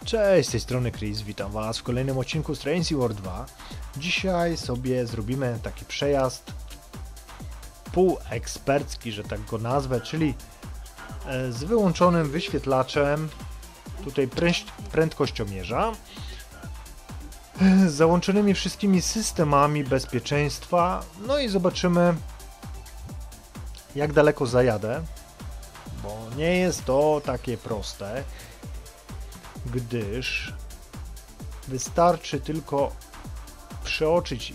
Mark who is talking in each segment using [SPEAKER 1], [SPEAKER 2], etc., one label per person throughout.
[SPEAKER 1] Cześć, z tej strony Chris, witam Was w kolejnym odcinku z Train Sim World 2. Dzisiaj sobie zrobimy taki przejazd półekspercki, że tak go nazwę, czyli z wyłączonym wyświetlaczem, tutaj prędkościomierza, z załączonymi wszystkimi systemami bezpieczeństwa, no i zobaczymy, jak daleko zajadę, bo nie jest to takie proste, gdyż wystarczy tylko przeoczyć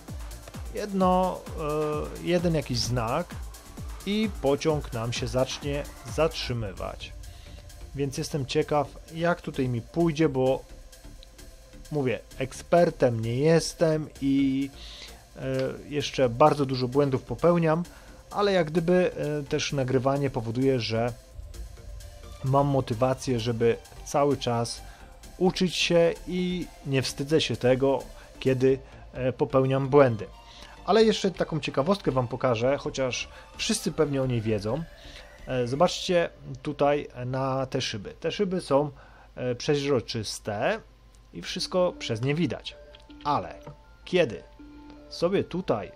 [SPEAKER 1] jeden jakiś znak i pociąg nam się zacznie zatrzymywać. Więc jestem ciekaw, jak tutaj mi pójdzie, bo mówię, ekspertem nie jestem i jeszcze bardzo dużo błędów popełniam, ale jak gdyby też nagrywanie powoduje, że mam motywację, żeby cały czas uczyć się i nie wstydzę się tego, kiedy popełniam błędy. Ale jeszcze taką ciekawostkę Wam pokażę, chociaż wszyscy pewnie o niej wiedzą. Zobaczcie tutaj na te szyby. Te szyby są przeźroczyste i wszystko przez nie widać. Ale kiedy sobie tutaj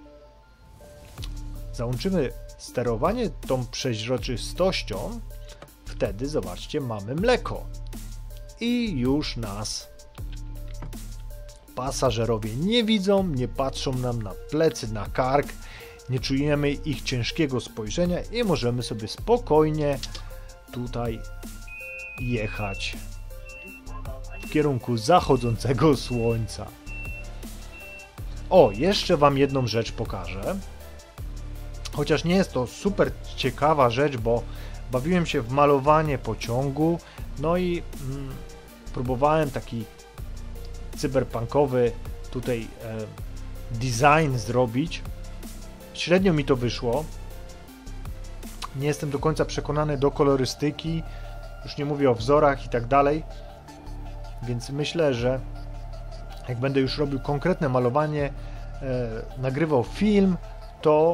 [SPEAKER 1] załączymy sterowanie tą przeźroczystością, wtedy, zobaczcie, mamy mleko i już nas pasażerowie nie widzą, nie patrzą nam na plecy, na kark, nie czujemy ich ciężkiego spojrzenia i możemy sobie spokojnie tutaj jechać w kierunku zachodzącego słońca. O, jeszcze Wam jedną rzecz pokażę, chociaż nie jest to super ciekawa rzecz, bo bawiłem się w malowanie pociągu, no i próbowałem taki cyberpunkowy tutaj design zrobić. Średnio mi to wyszło. Nie jestem do końca przekonany do kolorystyki, już nie mówię o wzorach i tak dalej, więc myślę, że jak będę już robił konkretne malowanie, nagrywał film, to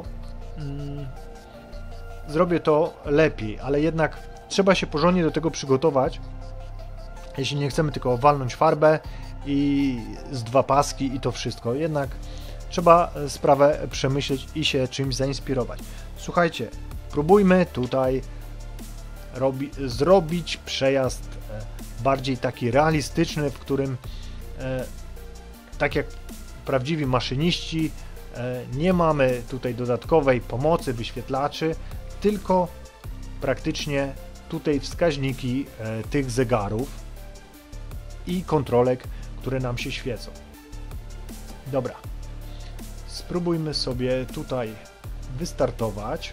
[SPEAKER 1] zrobię to lepiej, ale jednak trzeba się porządnie do tego przygotować, jeśli nie chcemy tylko walnąć farbę i z dwa paski i to wszystko. Jednak trzeba sprawę przemyśleć i się czymś zainspirować. Słuchajcie, próbujmy tutaj zrobić przejazd bardziej taki realistyczny, w którym tak jak prawdziwi maszyniści nie mamy tutaj dodatkowej pomocy wyświetlaczy, tylko praktycznie tutaj wskaźniki tych zegarów i kontrolek, które nam się świecą. Dobra, spróbujmy sobie tutaj wystartować.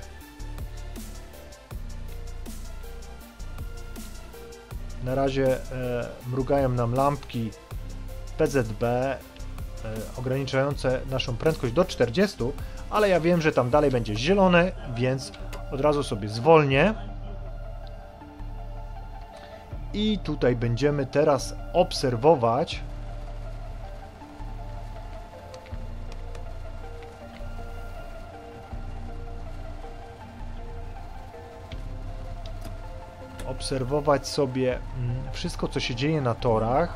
[SPEAKER 1] Na razie mrugają nam lampki PZB ograniczające naszą prędkość do 40, ale ja wiem, że tam dalej będzie zielone, więc od razu sobie zwolnię. I tutaj będziemy teraz obserwować sobie wszystko, co się dzieje na torach,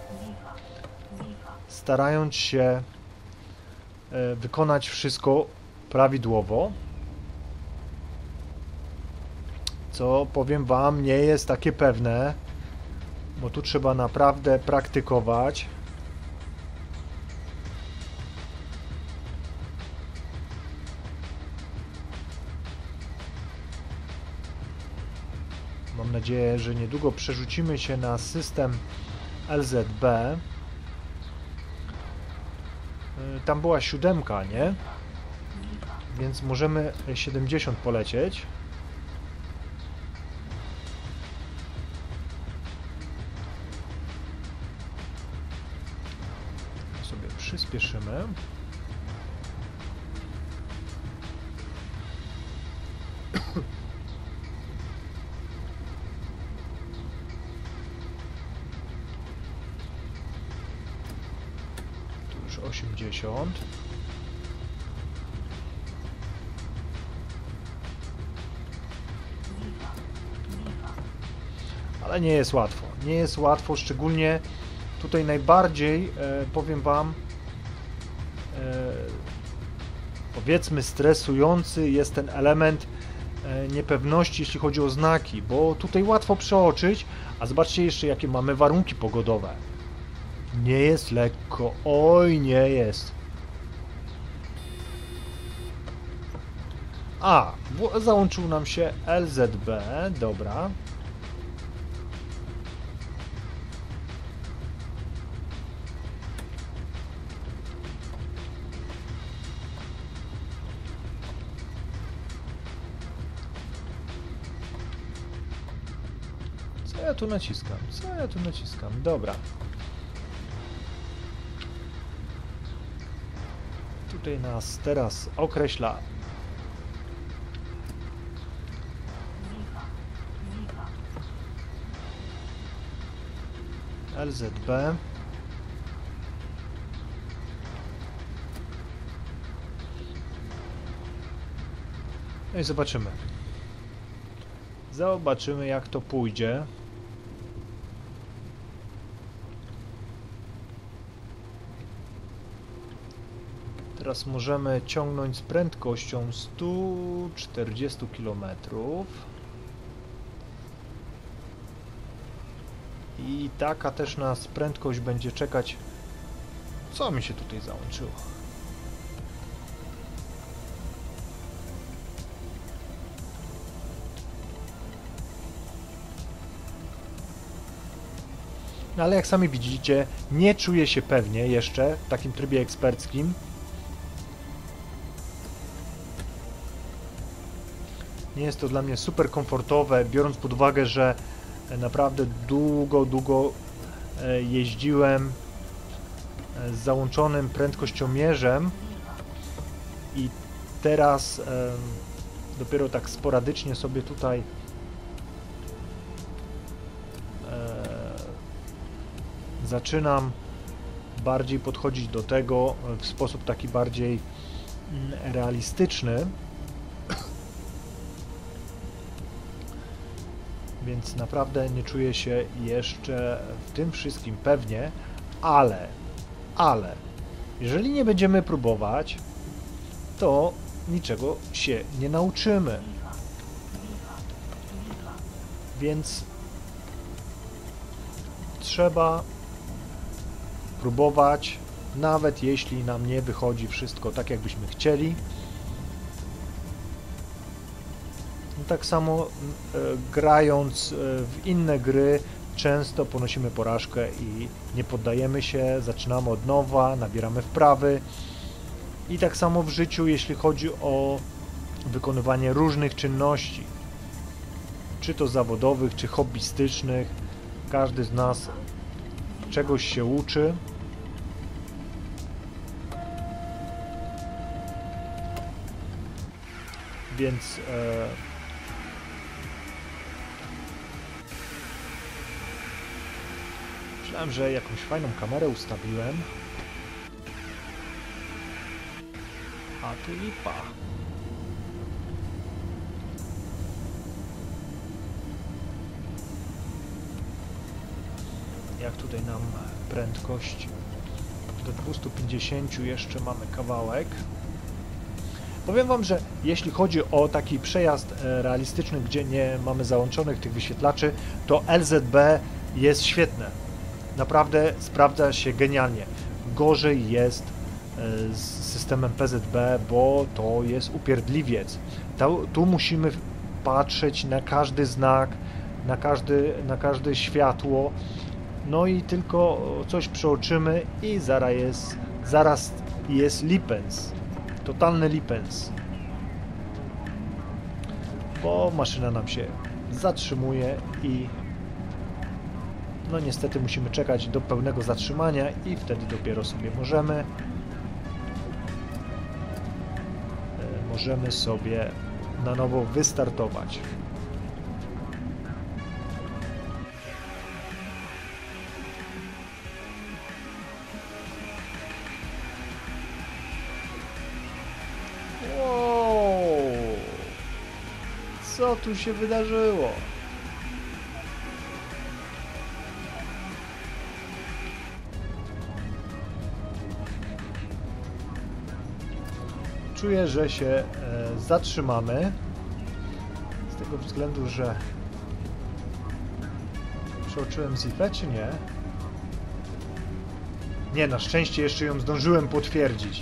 [SPEAKER 1] starając się wykonać wszystko prawidłowo, co powiem Wam nie jest takie pewne, bo tu trzeba naprawdę praktykować. Mam nadzieję, że niedługo przerzucimy się na system LZB. Tam była 7, nie? Więc możemy 70 polecieć. Sobie przyspieszymy. Tu już 80. ale nie jest łatwo. Nie jest łatwo, szczególnie tutaj najbardziej, powiem Wam, powiedzmy stresujący jest ten element niepewności, jeśli chodzi o znaki, bo tutaj łatwo przeoczyć, a zobaczcie jeszcze, jakie mamy warunki pogodowe. Nie jest lekko, oj nie jest. A, załączył nam się LZB, dobra. Co ja tu naciskam? Co ja tu naciskam? Dobra. Tutaj nas teraz określa LZB. No i zobaczymy. Zobaczymy, jak to pójdzie. Teraz możemy ciągnąć z prędkością 140 km. I taka też nas prędkość będzie czekać. Co mi się tutaj załączyło? No ale jak sami widzicie, nie czuję się pewnie jeszcze w takim trybie eksperckim. Nie jest to dla mnie super komfortowe, biorąc pod uwagę, że naprawdę długo jeździłem z załączonym prędkościomierzem i teraz dopiero tak sporadycznie sobie tutaj zaczynam bardziej podchodzić do tego w sposób taki bardziej realistyczny. Więc naprawdę nie czuję się jeszcze w tym wszystkim pewnie, ale jeżeli nie będziemy próbować, to niczego się nie nauczymy. Więc trzeba próbować, nawet jeśli nam nie wychodzi wszystko tak, jakbyśmy chcieli. Tak samo grając w inne gry często ponosimy porażkę i nie poddajemy się, zaczynamy od nowa, nabieramy wprawy. I tak samo w życiu, jeśli chodzi o wykonywanie różnych czynności, czy to zawodowych, czy hobbystycznych, każdy z nas czegoś się uczy. Więc myślałem, że jakąś fajną kamerę ustawiłem, a tu lipa. Jak tutaj nam prędkość do 250 jeszcze mamy kawałek. Powiem Wam, że jeśli chodzi o taki przejazd realistyczny, gdzie nie mamy załączonych tych wyświetlaczy, to LZB jest świetne. Naprawdę sprawdza się genialnie. Gorzej jest z systemem PZB, bo to jest upierdliwiec. Tu musimy patrzeć na każdy znak, na każde światło, no i tylko coś przeoczymy i zaraz jest lipens. Totalny lipens. Bo maszyna nam się zatrzymuje i no niestety musimy czekać do pełnego zatrzymania i wtedy dopiero sobie możemy sobie na nowo wystartować. Wow! Co tu się wydarzyło? czuję, że się zatrzymamy. Z tego względu, że przeoczyłem Zifę, czy nie? Nie, na szczęście jeszcze ją zdążyłem potwierdzić.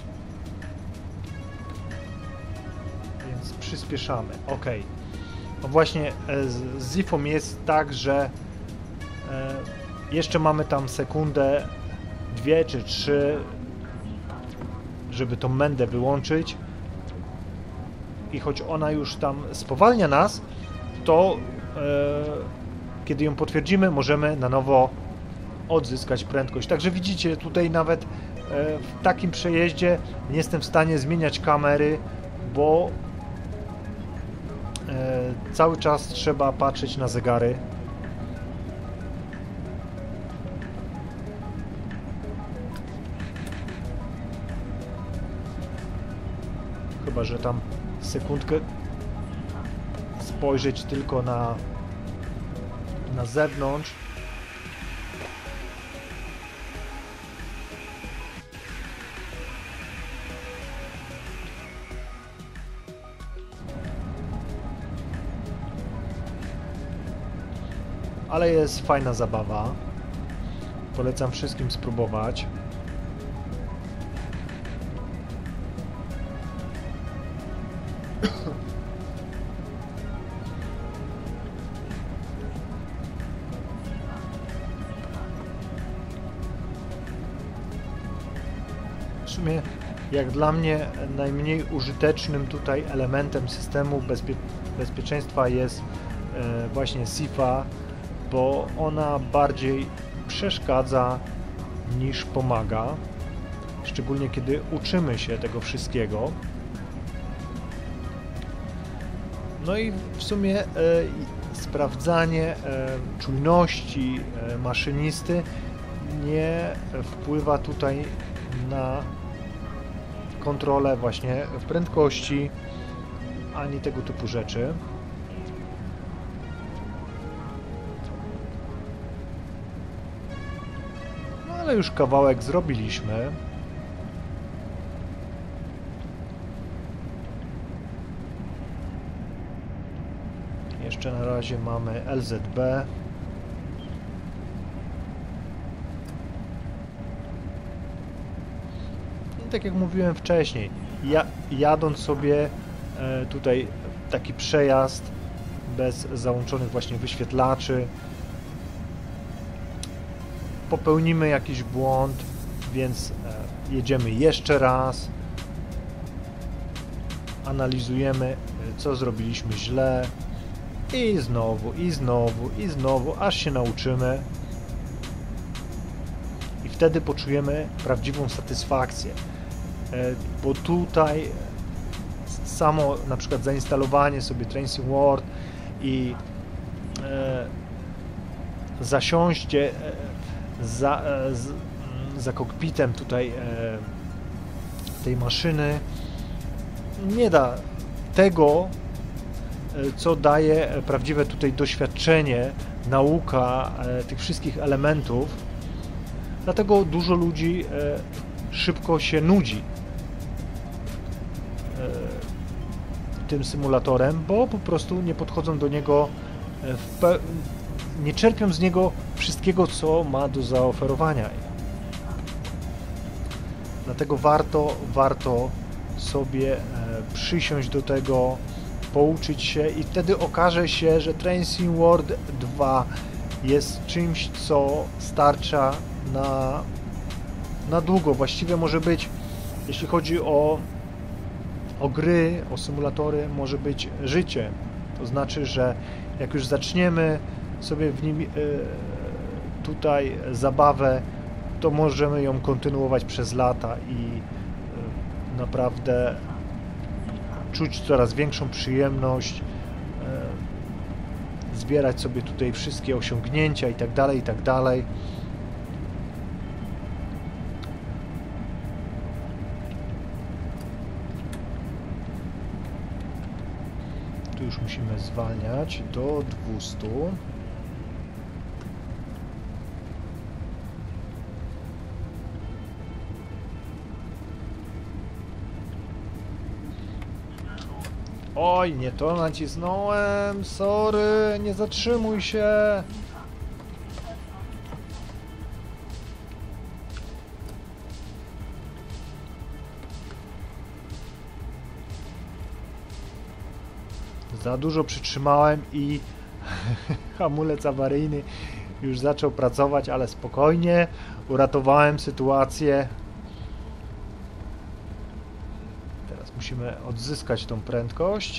[SPEAKER 1] Więc przyspieszamy. Ok. No właśnie z Zifą jest tak, że jeszcze mamy tam sekundę, 2 czy 3, żeby tą mędę wyłączyć. I choć ona już tam spowalnia nas, to kiedy ją potwierdzimy, możemy na nowo odzyskać prędkość. Także widzicie, tutaj nawet w takim przejeździe nie jestem w stanie zmieniać kamery, bo cały czas trzeba patrzeć na zegary. Chyba że tam sekundkę spojrzeć tylko na zewnątrz. Ale jest fajna zabawa. Polecam wszystkim spróbować. W sumie, jak dla mnie, najmniej użytecznym tutaj elementem systemu bezpieczeństwa jest właśnie Zifa, bo ona bardziej przeszkadza niż pomaga, szczególnie kiedy uczymy się tego wszystkiego. No i w sumie sprawdzanie czujności maszynisty nie wpływa tutaj na kontrolę właśnie prędkości ani tego typu rzeczy. No ale już kawałek zrobiliśmy. Jeszcze na razie mamy LZB. I tak jak mówiłem wcześniej, jadąc sobie tutaj taki przejazd bez załączonych właśnie wyświetlaczy, popełnimy jakiś błąd, więc jedziemy jeszcze raz, analizujemy, co zrobiliśmy źle i znowu, i znowu, i znowu, aż się nauczymy i wtedy poczujemy prawdziwą satysfakcję, bo tutaj samo na przykład zainstalowanie sobie Tracing World i zasiąście za kokpitem tutaj tej maszyny nie da tego, co daje prawdziwe tutaj doświadczenie, nauka tych wszystkich elementów. Dlatego dużo ludzi szybko się nudzi tym symulatorem, bo po prostu nie podchodzą do niego, nie czerpią z niego wszystkiego, co ma do zaoferowania. Dlatego warto sobie przysiąść do tego, pouczyć się i wtedy okaże się, że Tracing World 2 jest czymś, co starcza na długo. Właściwie może być, jeśli chodzi o gry, o symulatory, może być życie. To znaczy, że jak już zaczniemy sobie w nim tutaj zabawę, to możemy ją kontynuować przez lata i naprawdę czuć coraz większą przyjemność, zbierać sobie tutaj wszystkie osiągnięcia i tak dalej, i tak dalej. Tu już musimy zwalniać do 200. Oj, nie to nacisnąłem, sorry, nie zatrzymuj się. Za dużo przytrzymałem i hamulec awaryjny już zaczął pracować, ale spokojnie, uratowałem sytuację. Teraz musimy odzyskać tą prędkość.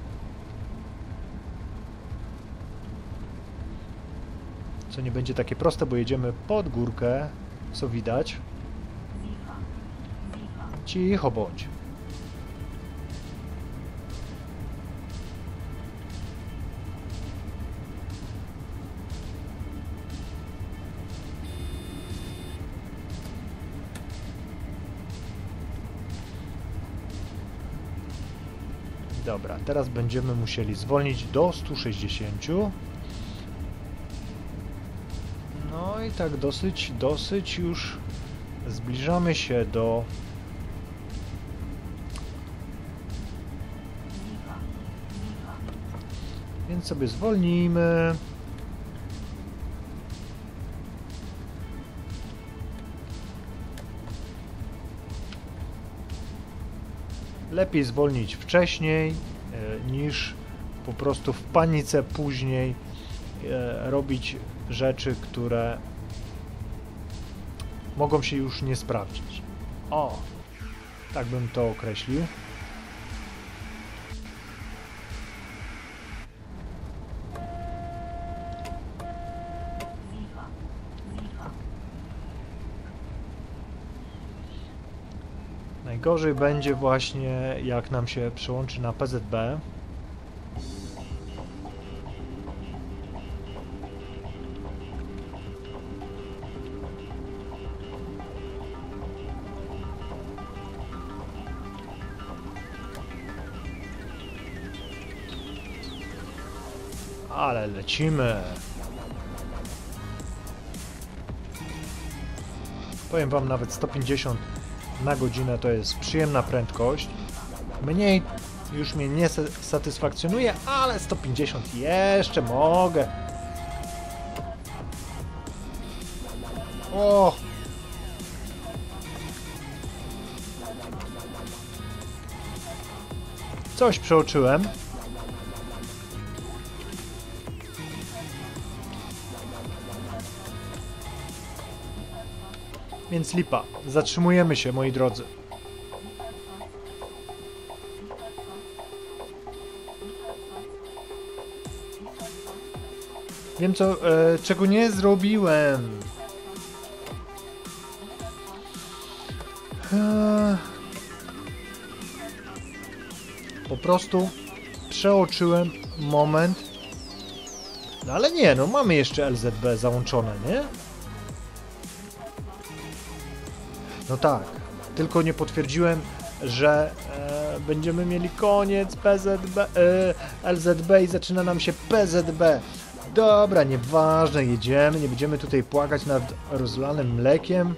[SPEAKER 1] Co nie będzie takie proste, bo jedziemy pod górkę, co widać. Cicho bądź. Dobra, teraz będziemy musieli zwolnić do 160. No i tak dosyć już zbliżamy się do... Więc sobie zwolnijmy. Lepiej zwolnić wcześniej, niż po prostu w panice później robić rzeczy, które mogą się już nie sprawdzić. O, tak bym to określił. Najgorzej będzie właśnie, jak nam się przełączy na PZB. Ale lecimy. Powiem wam, nawet 150 na godzinę to jest przyjemna prędkość. Mniej już mnie nie satysfakcjonuje, ale 150 jeszcze mogę. O! Coś przeoczyłem. Więc lipa. Zatrzymujemy się, moi drodzy. Wiem co, czego nie zrobiłem. Po prostu przeoczyłem moment. No ale nie, no mamy jeszcze LZB załączone, nie? No tak, tylko nie potwierdziłem, że będziemy mieli koniec PZB, LZB i zaczyna nam się PZB. Dobra, nieważne, jedziemy, nie będziemy tutaj płakać nad rozlanym mlekiem.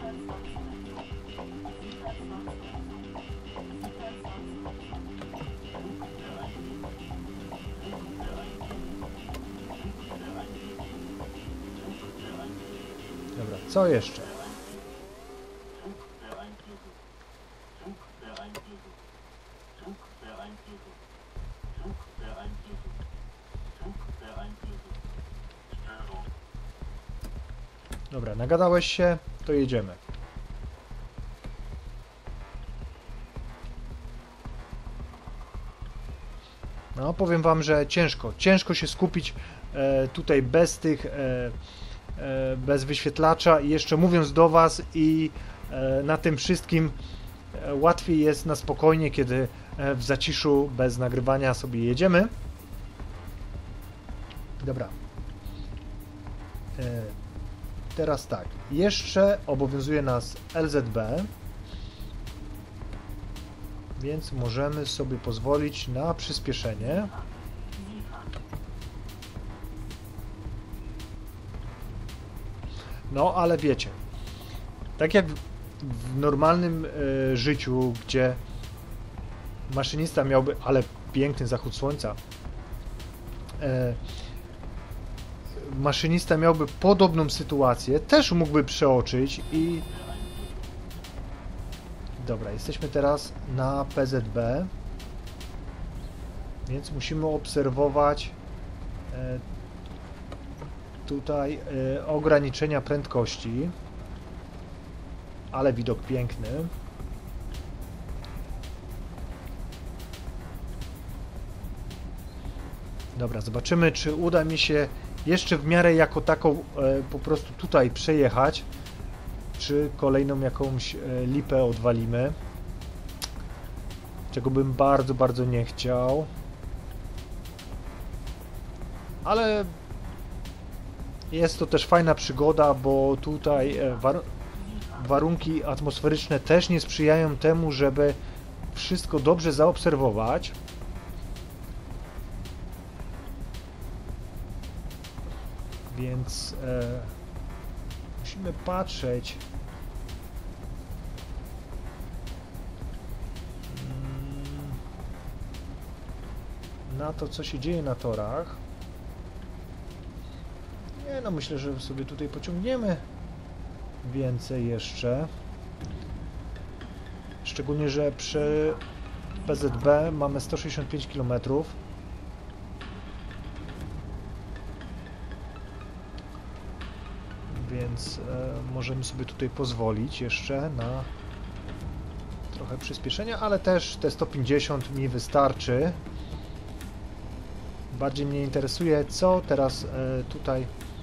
[SPEAKER 1] Dobra, co jeszcze? Dobra, nagadałeś się, to jedziemy. No, powiem wam, że ciężko się skupić tutaj bez tych, bez wyświetlacza i jeszcze mówiąc do was i na tym wszystkim łatwiej jest na spokojnie, kiedy w zaciszu, bez nagrywania sobie jedziemy. Dobra. Teraz tak, jeszcze obowiązuje nas LZB, więc możemy sobie pozwolić na przyspieszenie. No, ale wiecie, tak jak w normalnym życiu, gdzie maszynista miałby, ale piękny zachód słońca. Maszynista miałby podobną sytuację, też mógłby przeoczyć i... Dobra, jesteśmy teraz na PZB, więc musimy obserwować tutaj ograniczenia prędkości, ale widok piękny. Dobra, zobaczymy, czy uda mi się jeszcze w miarę jako taką po prostu tutaj przejechać, czy kolejną jakąś lipę odwalimy, czego bym bardzo, bardzo nie chciał. Ale jest to też fajna przygoda, bo tutaj warunki atmosferyczne też nie sprzyjają temu, żeby wszystko dobrze zaobserwować. Więc musimy patrzeć na to, co się dzieje na torach. Nie, no myślę, że sobie tutaj pociągniemy więcej jeszcze. Szczególnie, że przy PZB mamy 165 km. Więc możemy sobie tutaj pozwolić jeszcze na trochę przyspieszenia, ale też te 150 mi wystarczy. Bardziej mnie interesuje, co teraz tutaj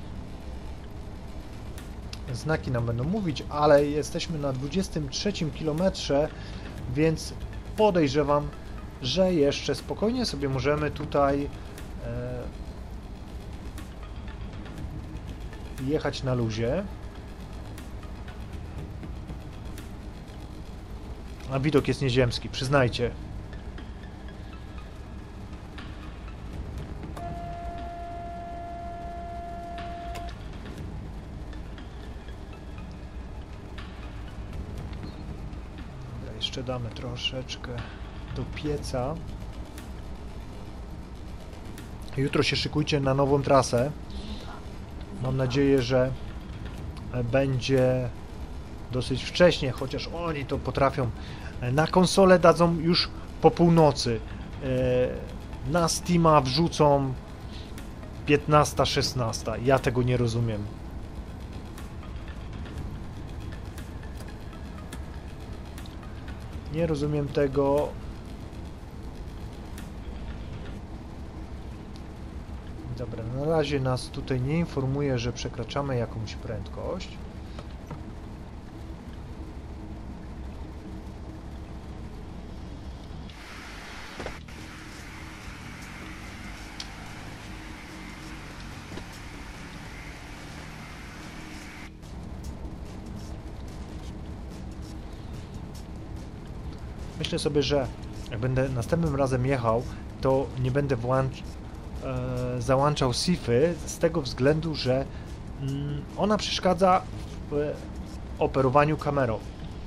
[SPEAKER 1] znaki nam będą mówić, ale jesteśmy na 23 kilometrze, więc podejrzewam, że jeszcze spokojnie sobie możemy tutaj jechać na luzie. A widok jest nieziemski, przyznajcie. Dobra, jeszcze damy troszeczkę do pieca. Jutro się szykujcie na nową trasę. Mam nadzieję, że będzie dosyć wcześnie, chociaż oni to potrafią. Na konsolę dadzą już po północy. Na Steama wrzucą 15-16. Ja tego nie rozumiem. Nie rozumiem tego. Dobra, na razie nas tutaj nie informuje, że przekraczamy jakąś prędkość. Myślę sobie, że jak będę następnym razem jechał, to nie będę załączał SIFy z tego względu, że ona przeszkadza w operowaniu kamerą.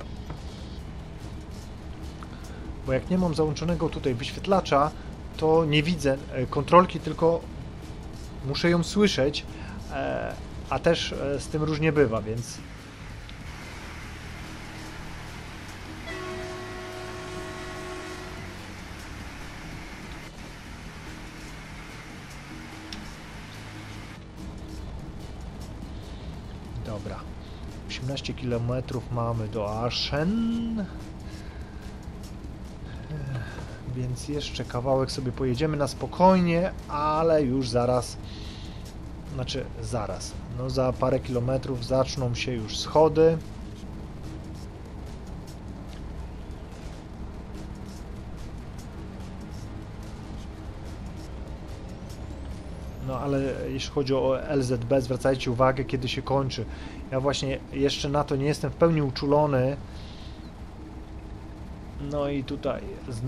[SPEAKER 1] Bo jak nie mam załączonego tutaj wyświetlacza, to nie widzę kontrolki, tylko muszę ją słyszeć, a też z tym różnie bywa, więc dobra. 18 km mamy do Aachen. Więc jeszcze kawałek sobie pojedziemy na spokojnie, ale już zaraz, znaczy zaraz, no za parę kilometrów zaczną się już schody. No ale jeśli chodzi o LZB, zwracajcie uwagę, kiedy się kończy. Ja właśnie jeszcze na to nie jestem w pełni uczulony. No i tutaj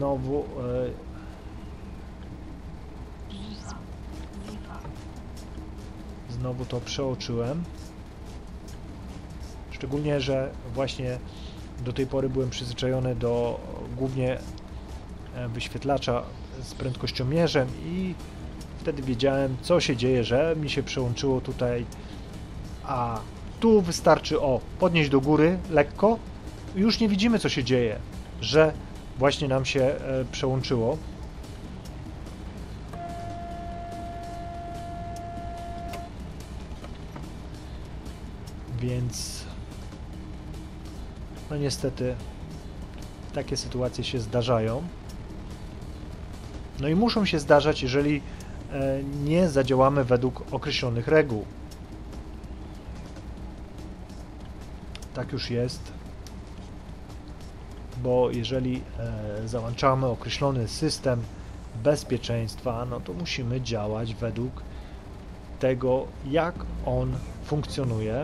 [SPEAKER 1] znowu to przeoczyłem. Szczególnie, że właśnie do tej pory byłem przyzwyczajony do głównie wyświetlacza z prędkościomierzem i wtedy wiedziałem, co się dzieje, że mi się przełączyło tutaj, a tu wystarczy podnieść do góry lekko, już nie widzimy, co się dzieje, że właśnie nam się przełączyło. Więc no niestety takie sytuacje się zdarzają. No i muszą się zdarzać, jeżeli nie zadziałamy według określonych reguł. Tak już jest, bo jeżeli załączamy określony system bezpieczeństwa, no to musimy działać według tego, jak on funkcjonuje.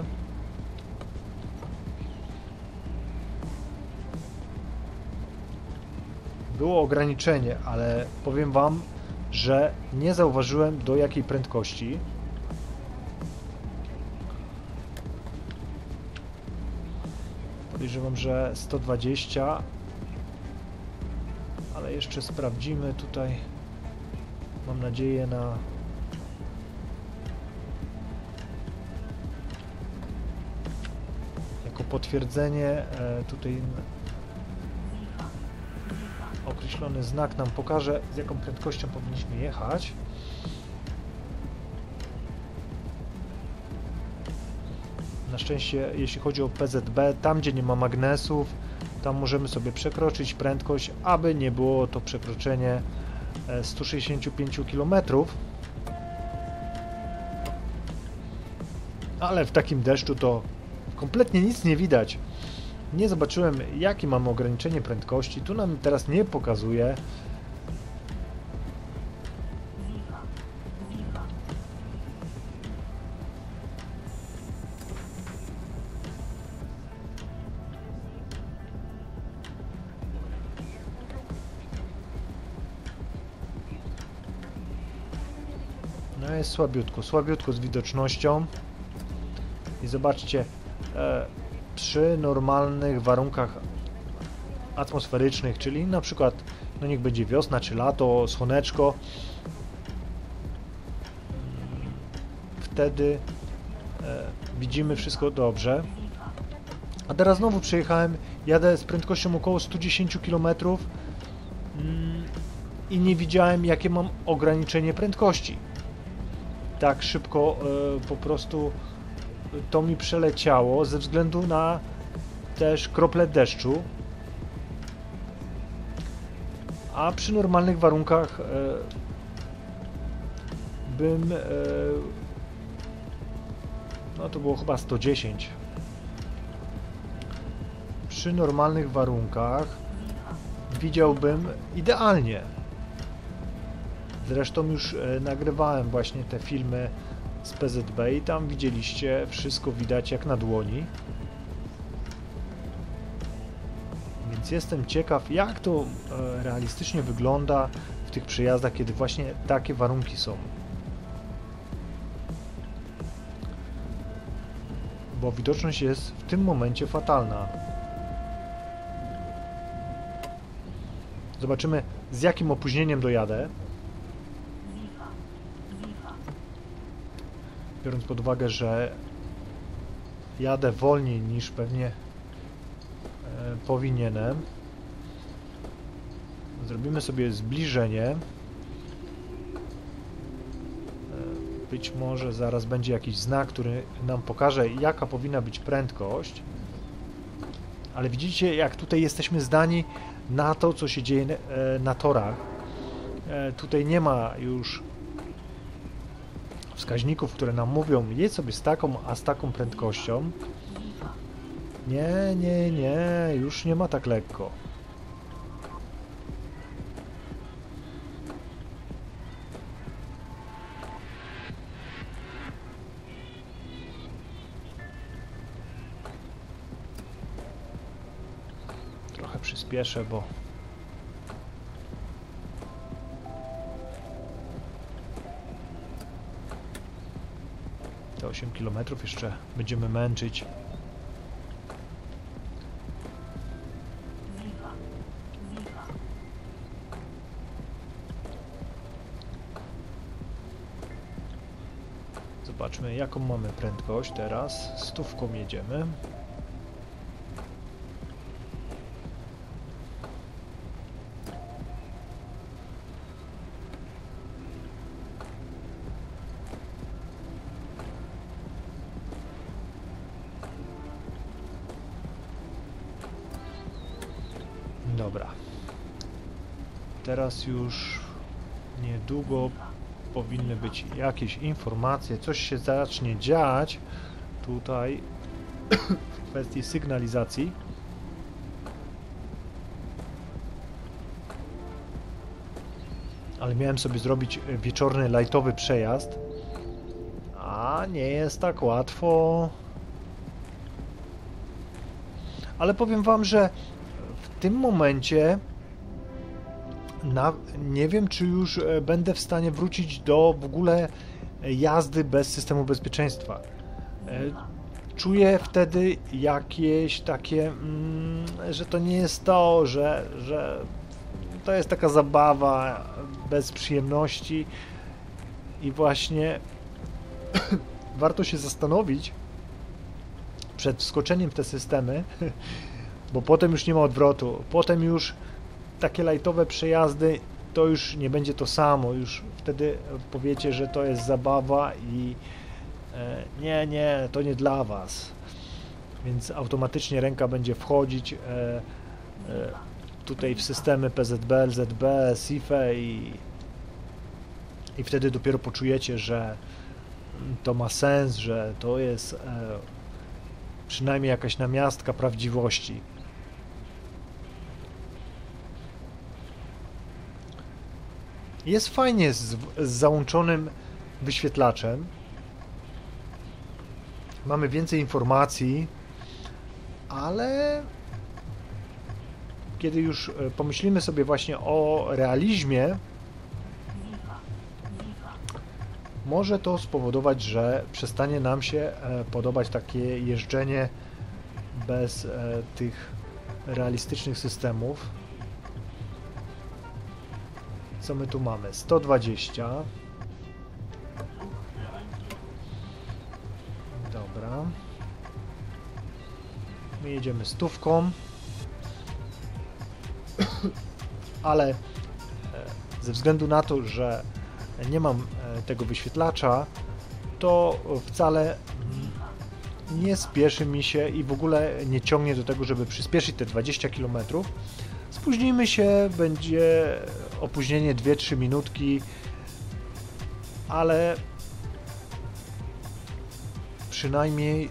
[SPEAKER 1] Było ograniczenie, ale powiem Wam, że nie zauważyłem, do jakiej prędkości. Podejrzewam, że 120, ale jeszcze sprawdzimy tutaj. Mam nadzieję na jako potwierdzenie tutaj określony znak nam pokaże, z jaką prędkością powinniśmy jechać. Na szczęście, jeśli chodzi o PZB, tam gdzie nie ma magnesów, tam możemy sobie przekroczyć prędkość, aby nie było to przekroczenie 165 km. Ale w takim deszczu to kompletnie nic nie widać. Nie zobaczyłem, jakie mamy ograniczenie prędkości. Tu nam teraz nie pokazuje. No jest słabiutko, słabiutko z widocznością. I zobaczcie, przy normalnych warunkach atmosferycznych, czyli na przykład, no niech będzie wiosna czy lato, słoneczko, wtedy widzimy wszystko dobrze. A teraz znowu przejechałem, jadę z prędkością około 110 km i nie widziałem, jakie mam ograniczenie prędkości. Tak szybko po prostu to mi przeleciało ze względu na też krople deszczu, a przy normalnych warunkach bym no to było chyba 110. Przy normalnych warunkach widziałbym idealnie. Zresztą już nagrywałem właśnie te filmy z PZB i tam widzieliście, wszystko widać jak na dłoni. Więc jestem ciekaw, jak to realistycznie wygląda w tych przejazdach, kiedy właśnie takie warunki są. Bo widoczność jest w tym momencie fatalna. Zobaczymy, z jakim opóźnieniem dojadę. Biorąc pod uwagę, że jadę wolniej niż pewnie powinienem. Zrobimy sobie zbliżenie. Być może zaraz będzie jakiś znak, który nam pokaże, jaka powinna być prędkość. Ale widzicie, jak tutaj jesteśmy zdani na to, co się dzieje na torach. Tutaj nie ma już wskaźników, które nam mówią, jedź sobie z taką, a z taką prędkością. Nie, nie, nie, już nie ma tak lekko. Trochę przyspieszę, bo te 8 km jeszcze będziemy męczyć. Zobaczmy, jaką mamy prędkość teraz. 100 jedziemy. Dobra. Teraz już niedługo powinny być jakieś informacje, coś się zacznie dziać tutaj w kwestii sygnalizacji. Ale miałem sobie zrobić wieczorny, lightowy przejazd, a nie jest tak łatwo. Ale powiem wam, że w tym momencie nie wiem, czy już będę w stanie wrócić do w ogóle jazdy bez systemu bezpieczeństwa. Czuję wtedy jakieś takie, że to nie jest to, że to jest taka zabawa bez przyjemności i właśnie warto się zastanowić przed wskoczeniem w te systemy, bo potem już nie ma odwrotu, potem już takie lightowe przejazdy to już nie będzie to samo, już wtedy powiecie, że to jest zabawa i nie, to nie dla was, więc automatycznie ręka będzie wchodzić tutaj w systemy PZB, LZB, SIFE i wtedy dopiero poczujecie, że to ma sens, że to jest przynajmniej jakaś namiastka prawdziwości. Jest fajnie z załączonym wyświetlaczem. Mamy więcej informacji, ale kiedy już pomyślimy sobie właśnie o realizmie, może to spowodować, że przestanie nam się podobać takie jeżdżenie bez tych realistycznych systemów. Co my tu mamy? 120. Dobra. My jedziemy 100. Ale ze względu na to, że nie mam tego wyświetlacza, to wcale nie spieszy mi się i w ogóle nie ciągnie do tego, żeby przyspieszyć te 20 km. Spóźnimy się, będzie opóźnienie 2-3 minutki, ale przynajmniej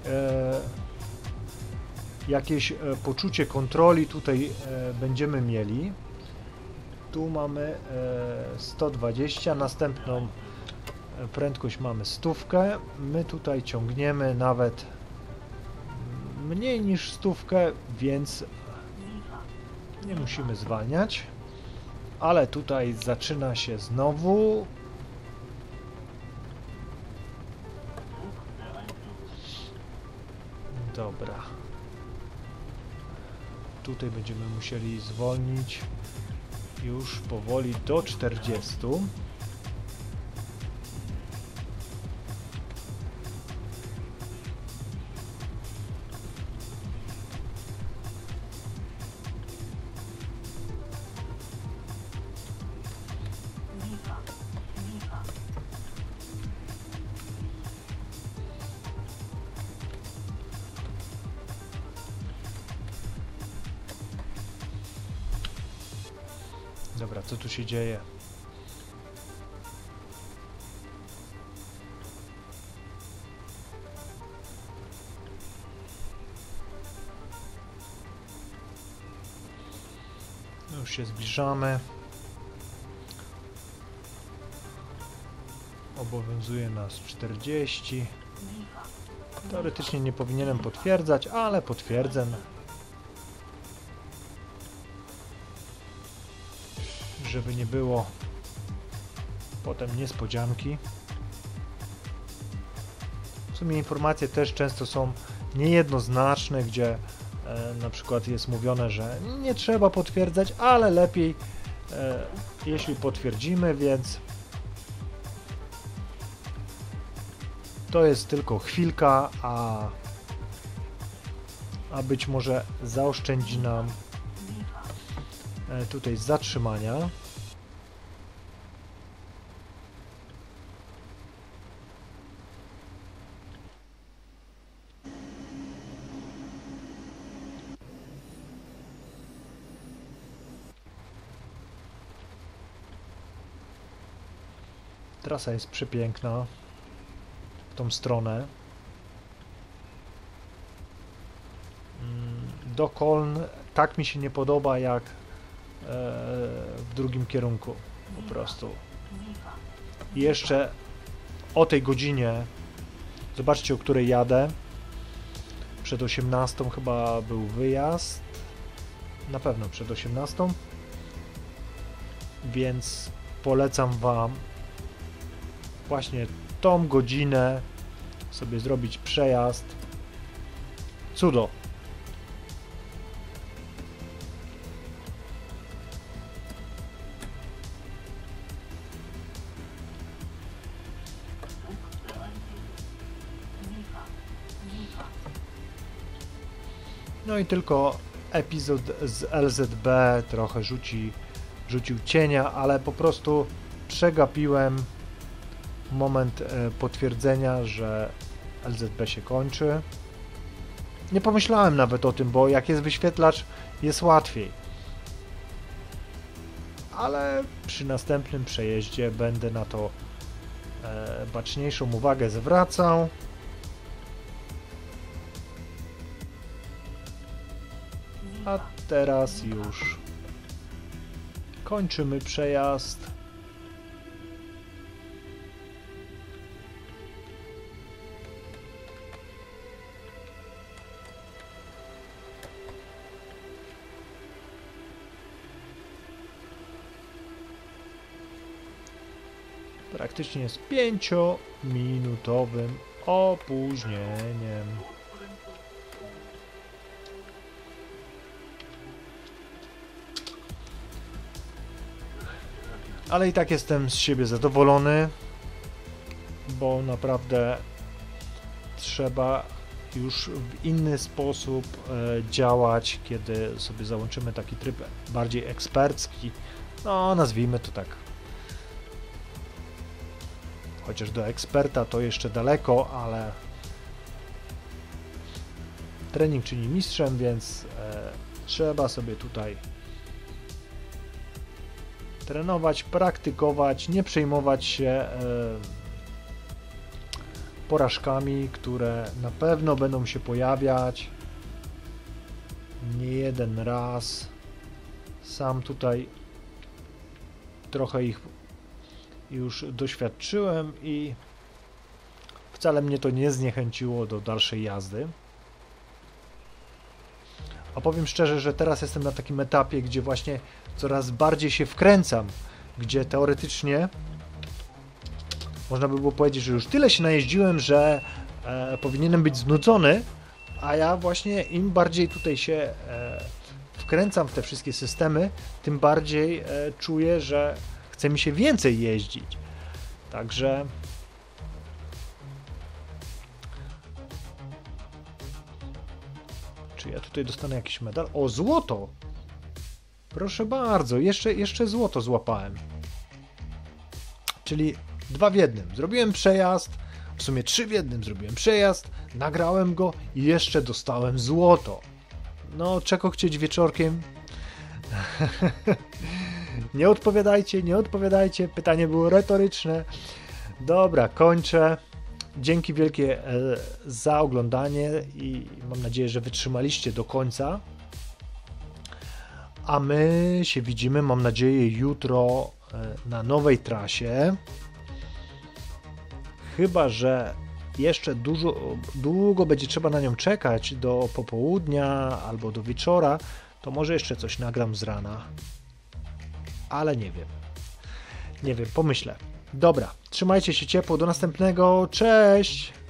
[SPEAKER 1] jakieś poczucie kontroli tutaj będziemy mieli. Tu mamy 120, następną prędkość mamy 100. My tutaj ciągniemy nawet mniej niż 100, więc nie musimy zwalniać. Ale tutaj zaczyna się znowu. Dobra. Tutaj będziemy musieli zwolnić już powoli do 40. Dobra, co tu się dzieje? Już się zbliżamy. Obowiązuje nas 40. Teoretycznie nie powinienem potwierdzać, ale potwierdzę. Żeby nie było potem niespodzianki. W sumie informacje też często są niejednoznaczne, gdzie na przykład jest mówione, że nie trzeba potwierdzać, ale lepiej jeśli potwierdzimy, więc to jest tylko chwilka, a być może zaoszczędzi nam tutaj zatrzymania. Trasa jest przepiękna w tą stronę. Do Koln tak mi się nie podoba jak w drugim kierunku po prostu. I jeszcze o tej godzinie, zobaczcie, o której jadę. Przed 18 chyba był wyjazd. Na pewno przed 18. Więc polecam Wam właśnie tą godzinę sobie zrobić przejazd. Cudo. No i tylko epizod z LZB trochę rzucił cienia, ale po prostu przegapiłem moment potwierdzenia, że LZB się kończy. Nie pomyślałem nawet o tym, bo jak jest wyświetlacz, jest łatwiej. Ale przy następnym przejeździe będę na to baczniejszą uwagę zwracał. A teraz już kończymy przejazd. Praktycznie z 5-minutowym opóźnieniem. Ale i tak jestem z siebie zadowolony, bo naprawdę trzeba już w inny sposób działać, kiedy sobie załączymy taki tryb bardziej ekspercki. No, nazwijmy to tak. Chociaż do eksperta to jeszcze daleko, ale trening czyni mistrzem, więc trzeba sobie tutaj trenować, praktykować, nie przejmować się porażkami, które na pewno będą się pojawiać nie jeden raz. Sam tutaj trochę ich już doświadczyłem i wcale mnie to nie zniechęciło do dalszej jazdy. A powiem szczerze, że teraz jestem na takim etapie, gdzie właśnie coraz bardziej się wkręcam, gdzie teoretycznie można by było powiedzieć, że już tyle się najeździłem, że powinienem być znudzony, a ja właśnie im bardziej tutaj się wkręcam w te wszystkie systemy, tym bardziej czuję, że chce mi się więcej jeździć. Także czy ja tutaj dostanę jakiś medal? O, złoto! Proszę bardzo, jeszcze złoto złapałem. Czyli 2 w 1. Zrobiłem przejazd, w sumie 3 w 1 zrobiłem przejazd, nagrałem go i jeszcze dostałem złoto. No, czego chcieć wieczorkiem? Nie odpowiadajcie, pytanie było retoryczne. Dobra, kończę. Dzięki wielkie za oglądanie i mam nadzieję, że wytrzymaliście do końca. A my się widzimy, mam nadzieję, jutro na nowej trasie. Chyba że jeszcze długo będzie trzeba na nią czekać do popołudnia albo do wieczora, to może jeszcze coś nagram z rana. Ale nie wiem. Nie wiem, pomyślę. Dobra, trzymajcie się ciepło, do następnego, cześć!